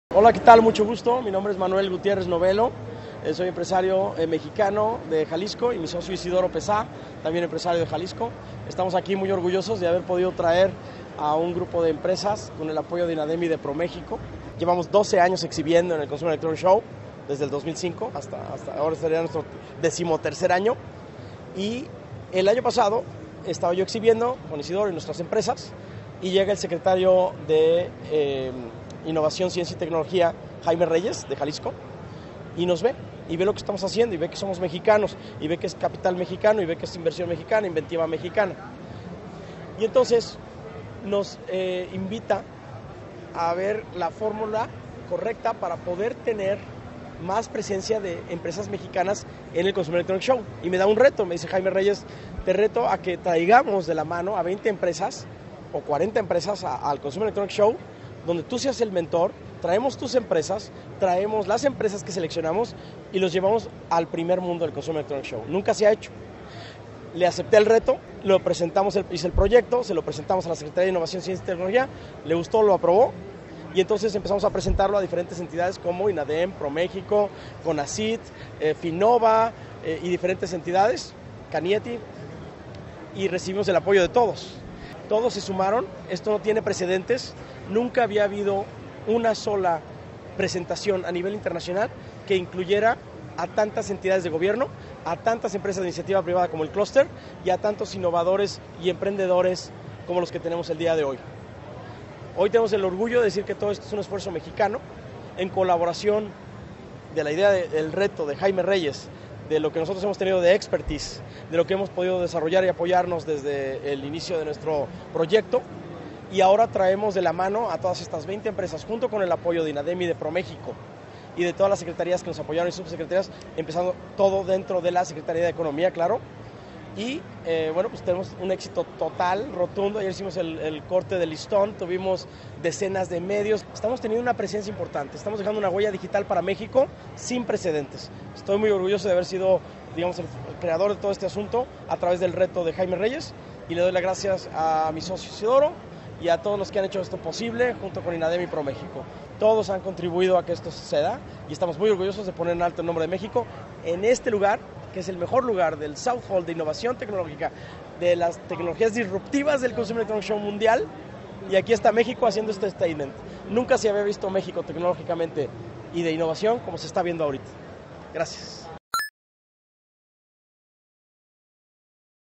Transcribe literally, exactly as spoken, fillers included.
Hola, ¿qué tal? Mucho gusto. Mi nombre es Manuel Gutiérrez Novelo. Eh, soy empresario eh, mexicano de Jalisco y mi socio Isidoro Pesá, también empresario de Jalisco. Estamos aquí muy orgullosos de haber podido traer a un grupo de empresas con el apoyo de INADEM y de ProMéxico. Llevamos doce años exhibiendo en el Consumer Electronics Show, desde el dos mil cinco hasta, hasta ahora sería nuestro decimotercer año. Y el año pasado estaba yo exhibiendo con Isidoro y nuestras empresas y llega el secretario de eh, Innovación, Ciencia y Tecnología, Jaime Reyes, de Jalisco, y nos ve, y ve lo que estamos haciendo, y ve que somos mexicanos, y ve que es capital mexicano, y ve que es inversión mexicana, inventiva mexicana. Y entonces nos eh, invita a ver la fórmula correcta para poder tener más presencia de empresas mexicanas en el Consumer Electronics Show. Y me da un reto, me dice Jaime Reyes, te reto a que traigamos de la mano a veinte empresas o cuarenta empresas a, al Consumer Electronics Show, donde tú seas el mentor, traemos tus empresas, traemos las empresas que seleccionamos y los llevamos al primer mundo del Consumer Electronics Show. Nunca se ha hecho. Le acepté el reto, lo presentamos, el, hice el proyecto, se lo presentamos a la Secretaría de Innovación, Ciencia y Tecnología, le gustó, lo aprobó, y entonces empezamos a presentarlo a diferentes entidades como INADEM, ProMéxico, CONACYT, eh, Finnova eh, y diferentes entidades, Canieti, y recibimos el apoyo de todos. Todos se sumaron, esto no tiene precedentes, nunca había habido una sola presentación a nivel internacional que incluyera a tantas entidades de gobierno, a tantas empresas de iniciativa privada como el Clúster y a tantos innovadores y emprendedores como los que tenemos el día de hoy. Hoy tenemos el orgullo de decir que todo esto es un esfuerzo mexicano en colaboración de la idea de, del reto de Jaime Reyes, de lo que nosotros hemos tenido de expertise, de lo que hemos podido desarrollar y apoyarnos desde el inicio de nuestro proyecto. Y ahora traemos de la mano a todas estas veinte empresas, junto con el apoyo de INADEM y de ProMéxico, y de todas las secretarías que nos apoyaron y subsecretarías, empezando todo dentro de la Secretaría de Economía, claro. Y eh, bueno, pues tenemos un éxito total, rotundo. Ayer hicimos el, el corte de listón, tuvimos decenas de medios. Estamos teniendo una presencia importante, estamos dejando una huella digital para México sin precedentes. Estoy muy orgulloso de haber sido, digamos, el creador de todo este asunto a través del reto de Jaime Reyes, y le doy las gracias a mi socio Isidoro y a todos los que han hecho esto posible, junto con INADEM y ProMéxico. Todos han contribuido a que esto suceda y estamos muy orgullosos de poner en alto el nombre de México en este lugar, que es el mejor lugar del South Hall de innovación tecnológica, de las tecnologías disruptivas del Consumer Electronics Show mundial, y aquí está México haciendo este statement. Nunca se había visto México tecnológicamente y de innovación como se está viendo ahorita. Gracias.